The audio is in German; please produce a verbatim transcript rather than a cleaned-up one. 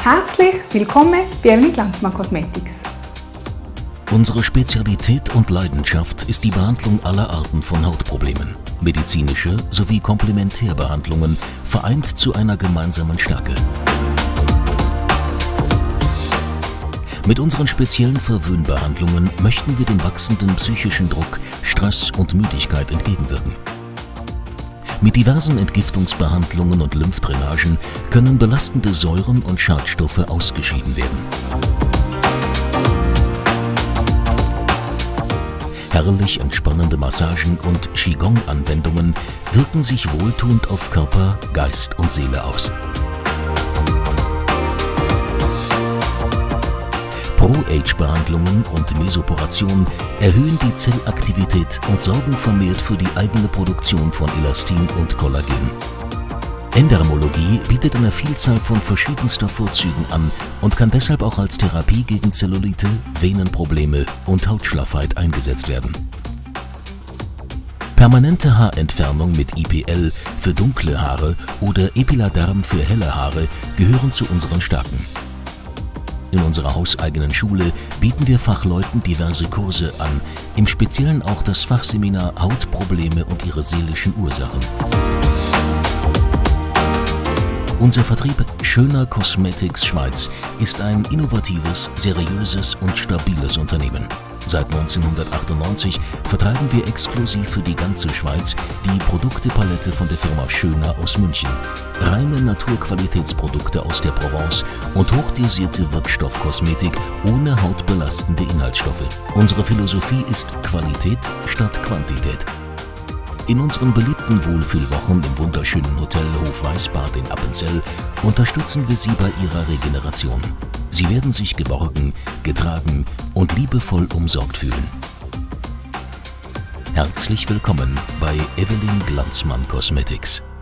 Herzlich willkommen bei Evelyn Glanzmann Cosmetics. Unsere Spezialität und Leidenschaft ist die Behandlung aller Arten von Hautproblemen. Medizinische sowie Komplementärbehandlungen vereint zu einer gemeinsamen Stärke. Mit unseren speziellen Verwöhnbehandlungen möchten wir dem wachsenden psychischen Druck, Stress und Müdigkeit entgegenwirken. Mit diversen Entgiftungsbehandlungen und Lymphdrainagen können belastende Säuren und Schadstoffe ausgeschieden werden. Herrlich entspannende Massagen und Qigong-Anwendungen wirken sich wohltuend auf Körper, Geist und Seele aus. Pro-Age-Behandlungen und Mesoporation erhöhen die Zellaktivität und sorgen vermehrt für die eigene Produktion von Elastin und Kollagen. Endermologie bietet eine Vielzahl von verschiedenster Vorzügen an und kann deshalb auch als Therapie gegen Zellulite, Venenprobleme und Hautschlaffheit eingesetzt werden. Permanente Haarentfernung mit I P L für dunkle Haare oder Epiladerm für helle Haare gehören zu unseren Stärken. In unserer hauseigenen Schule bieten wir Fachleuten diverse Kurse an, im Speziellen auch das Fachseminar Hautprobleme und ihre seelischen Ursachen. Unser Vertrieb Schöner Cosmetics Schweiz ist ein innovatives, seriöses und stabiles Unternehmen. Seit neunzehnhundertachtundneunzig vertreiben wir exklusiv für die ganze Schweiz die Produktepalette von der Firma Schöner aus München. Reine Naturqualitätsprodukte aus der Provence und hochdosierte Wirkstoffkosmetik ohne hautbelastende Inhaltsstoffe. Unsere Philosophie ist Qualität statt Quantität. In unseren beliebten Wohlfühlwochen im wunderschönen Hotel Hofweisbad in Appenzell unterstützen wir Sie bei Ihrer Regeneration. Sie werden sich geborgen, getragen und liebevoll umsorgt fühlen. Herzlich willkommen bei Evelyn Glanzmann Cosmetics.